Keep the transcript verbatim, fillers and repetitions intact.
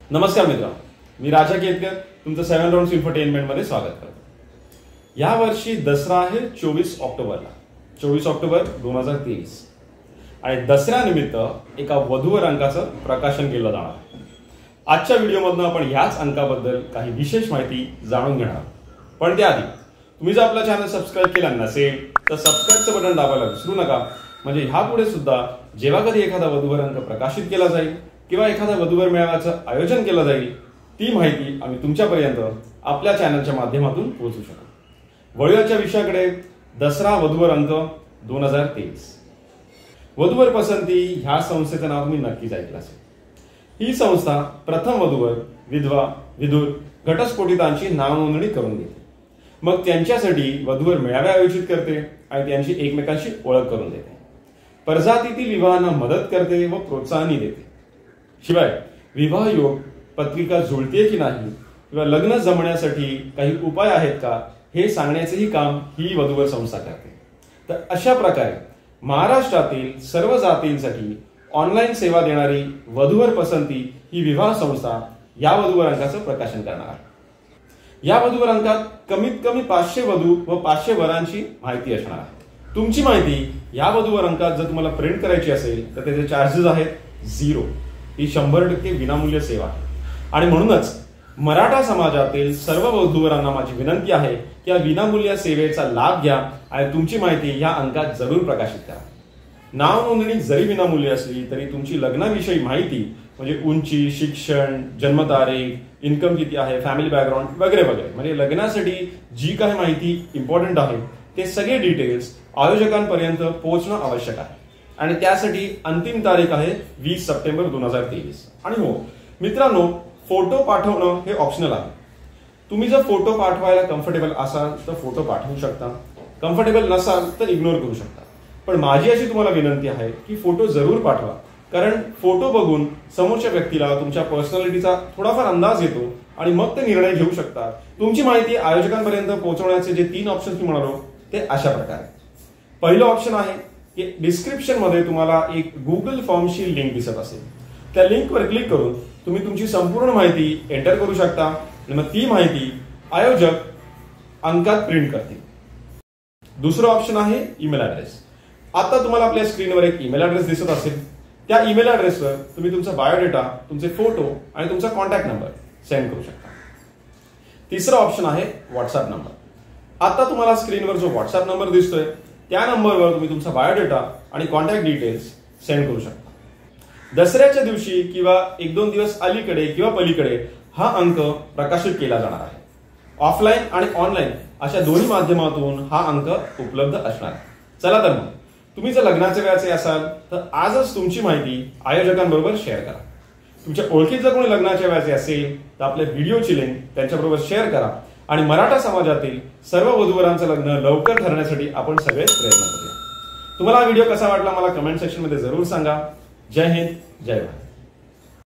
नमस्कार मित्रांनो, मी राजा केतकर तुमचं सेवन राउंड्स इन्फोटेनमेंट मध्ये स्वागत करतो। या वर्षी दसरा आहे चोवीस ऑक्टोबरला, चोवीस ऑक्टोबर दोन हजार तेवीस आणि दसऱ्या निमित्त एका वधूवर अंकाचं प्रकाशन केलं जाणार आहे। आजच्या व्हिडिओमधून आपण याच अंकाबद्दल काही विशेष माहिती जाणून घेणार आहोत। पण त्याआधी तुम्ही जर आपला चॅनल सबस्क्राइब केला नसेल तर सबस्क्राइबचं बटन दाबायला विसरू नका, म्हणजे ह्यापुढे सुद्धा जेव्हा कधी एखादा वधूवर अंक प्रकाशित केला जाईल किंवा एखाद्या वधूवर मेळाव्याचं आयोजन केलं जाईल ती माहिती आम्ही तुमच्यापर्यंत आपल्या चॅनलच्या माध्यमातून पोहोचू शकतो। वळूयाच्या विषयाकडे, दसरा वधूवर अंक दोन हजार तेवीस। वधूवर पसंती ह्या संस्थेचं नाव तुम्ही नक्कीच ऐकलं असेल। ही संस्था प्रथम वधूवर, विधवा, विधूर, घटस्फोटितांची नाव नोंदणी करून देते, मग त्यांच्यासाठी वधूवर मेळावे आयोजित करते आणि त्यांची एकमेकांशी ओळख करून देते। परजातीतील विवाहांना मदत करते व प्रोत्साहनही देते। शिवाय विवाह योग पत्रिका जुळते की नाही किंवा लग्न जमण्यासाठी काही उपाय आहेत का हे सांगण्याचेही काम ही वधूवर संस्था करते। तर अशा प्रकारे महाराष्ट्रातील सर्व जातींसाठी ऑनलाईन सेवा देणारी वधूवर पसंती ही विवाह संस्था या वधूवर अंकाचं प्रकाशन करणार आहे। या वधूवर अंकात कमीत कमी पाचशे वधू व पाचशे वरांची माहिती असणार आहे। तुमची माहिती या वधूवर अंकात जर तुम्हाला प्रिंट करायची असेल तर त्याचे चार्जेस आहेत झिरो। ही शंभर टक्के विनामूल्य सेवा आहे आणि म्हणूनच मराठा समाजातील सर्व वधूवरांना माझी विनंती आहे की या विनामूल्य सेवेचा लाभ घ्या आणि तुमची माहिती या अंकात जरूर प्रकाशित करा। नाव नोंदणी जरी विनामूल्य असली तरी तुमची लग्नाविषयी माहिती म्हणजे उंची, शिक्षण, जन्मतारीख, इन्कम किती आहे, फॅमिली बॅकग्राऊंड वगैरे वगैरे म्हणजे लग्नासाठी जी काही माहिती इम्पॉर्टंट आहे ते सगळे डिटेल्स आयोजकांपर्यंत पोहोचणं आवश्यक आहे आणि त्यासाठी अंतिम तारीख आहे वीस सप्टेंबर दोन हजार तेवीस। आणि हो मित्रांनो, फोटो पाठवणं हे ऑप्शनल आहे। तुम्ही जर फोटो पाठवायला कम्फर्टेबल असाल तर फोटो पाठवू शकता, कम्फर्टेबल नसाल तर इग्नोर करू शकता। पण माझी अशी तुम्हाला विनंती आहे की फोटो जरूर पाठवा, कारण फोटो बघून समोरच्या व्यक्तीला तुमच्या पर्सनॅलिटीचा थोडाफार अंदाज येतो आणि मग ते निर्णय घेऊ शकतात। तुमची माहिती आयोजकांपर्यंत पोहोचवण्याचे जे तीन ऑप्शन मी म्हणालो ते अशा प्रकारे। पहिलं ऑप्शन आहे की डिस्क्रिप्शन मध्ये तुम्हाला एक गुगल फॉर्मची लिंक दिसत असेल, त्या लिंकवर क्लिक करून तुम्ही तुमची संपूर्ण माहिती एंटर करू शकता आणि मग ती माहिती आयोजक अंकात प्रिंट करतील। दुसरं ऑप्शन आहे ईमेल ऍड्रेस। आता तुम्हाला आपल्या स्क्रीनवर एक ईमेल ऍड्रेस दिसत असेल, त्या ईमेल ऍड्रेसवर तुम्ही तुमचा बायोडेटा, तुमचे फोटो आणि तुमचा कॉन्टॅक्ट नंबर सेंड करू शकता। तिसरं ऑप्शन आहे व्हॉट्सअप नंबर। आता तुम्हाला स्क्रीनवर जो व्हॉट्सअप नंबर दिसतोय त्या नंबरवर तुम्ही तुमचा बायोडेटा आणि कॉन्टॅक्ट डिटेल्स सेंड करू शकता। दसऱ्याच्या दिवशी किंवा एक दोन दिवस अलीकडे किंवा पलीकडे हा अंक प्रकाशित केला जाणार आहे। ऑफलाईन आणि ऑनलाईन अशा दोन्ही माध्यमातून हा अंक उपलब्ध असणार आहे। चला तर मग तुम्ही जर लग्नाचे वेळाचे असाल तर आजच तुमची माहिती आयोजकांबरोबर शेअर करा। तुमच्या ओळखीत जर कोणी लग्नाच्या वेळाचे असेल तर आपल्या व्हिडिओची लिंक त्यांच्याबरोबर शेअर करा आणि मराठा समाजातील सर्व वधूवरांचं लग्न लवकर ठरण्यासाठी आपण सगळे प्रयत्न करूया। तुम्हाला हा व्हिडिओ कसा वाटला मला कमेंट सेक्शन मध्ये जरूर सांगा। जय हिंद, जय भारत।